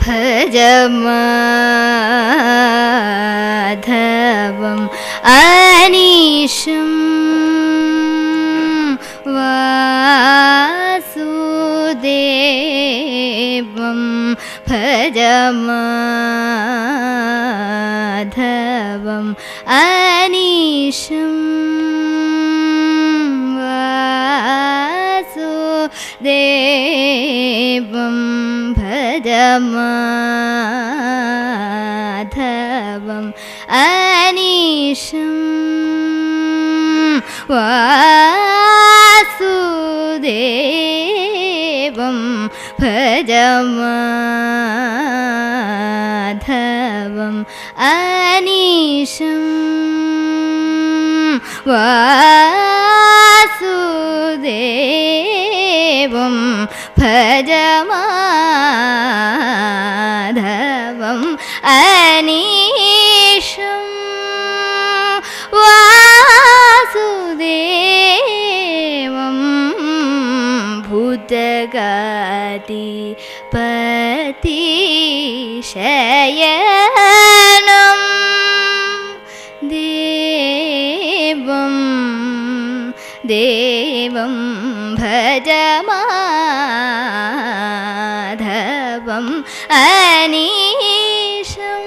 भज माधवम् अनीशं वासुदेवं भज माधवम् अनीशं वासुदेवं भज माधवम् अनीशं वासुदेवं भज माधवम् अनीशं वासुदेवं भज माधवम् अनीशं वासुदेवं भूतगतिपतिशयनं देवं भज माधवम् अनीशं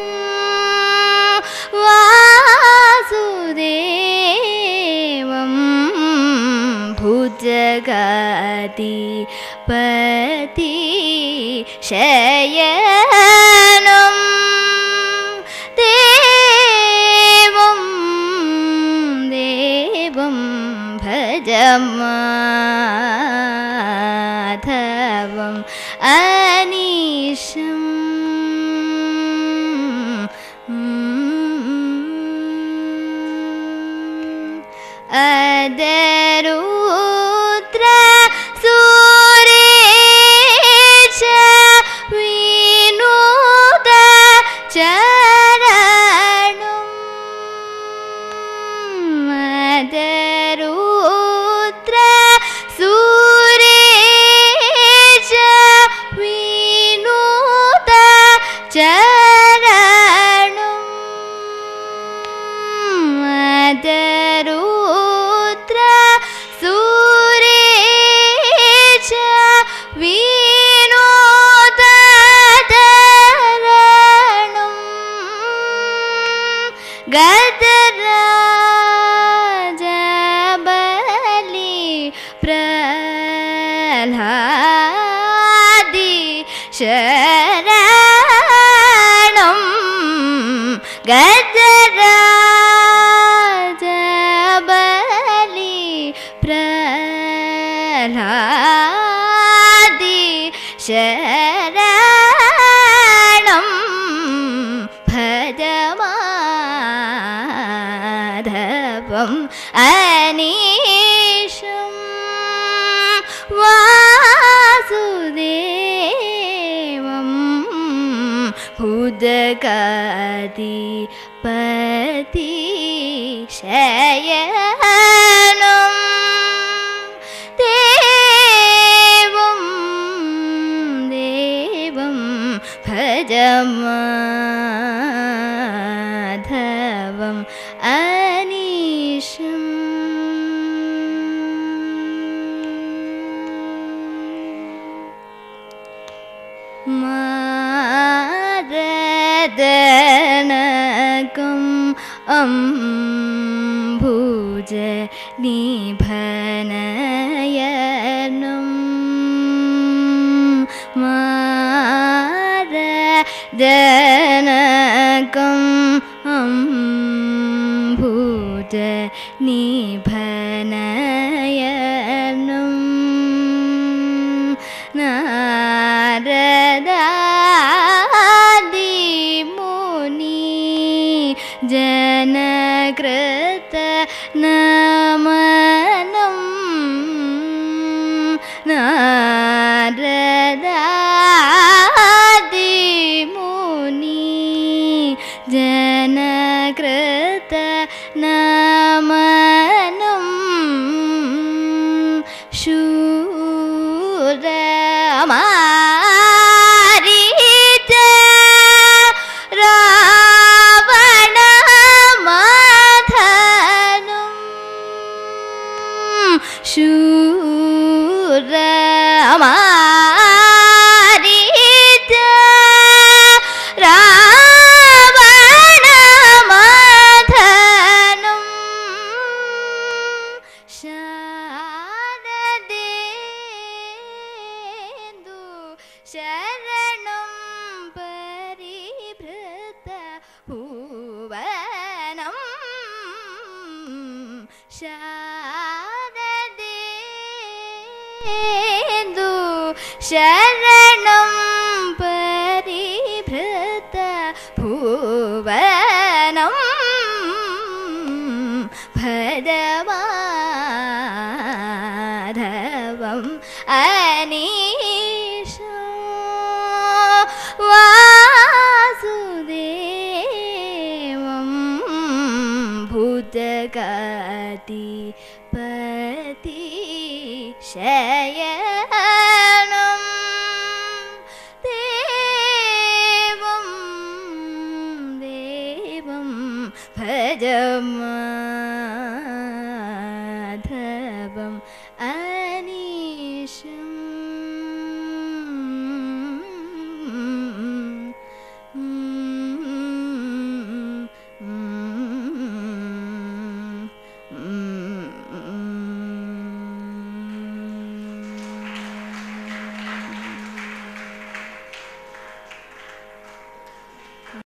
वासुदेवं भूतगतिपतिशयनं देवं भज माधवम् अनीशं अदरुद्र सूरेश विनुद चरणं अदरुद्र सूरेश विनुद चरणं अदरुद्र सूरेश विनुद चरणं गदराज बलि प्रह्लादि शरणं गदराज बलि प्रह्लादि शरणं भज माधवम् अनीशं वासुदेवं भूतगतिपतिशयनं देवं भज माधवम् अनीशं मारदनकम् अम्बुज निभनयनं मारदनकम् अम्बुज निभनयनं नारदादिमुनि जनकृत नमनं नारदादिमुनि जनकृत नमनं शूरमा शरणं परिभृत भुवनं शारदेन्दु शरणं परिभृत भुवनं भजमाधवम् अनीशं वासुदेवं भूतकातिपति शयनं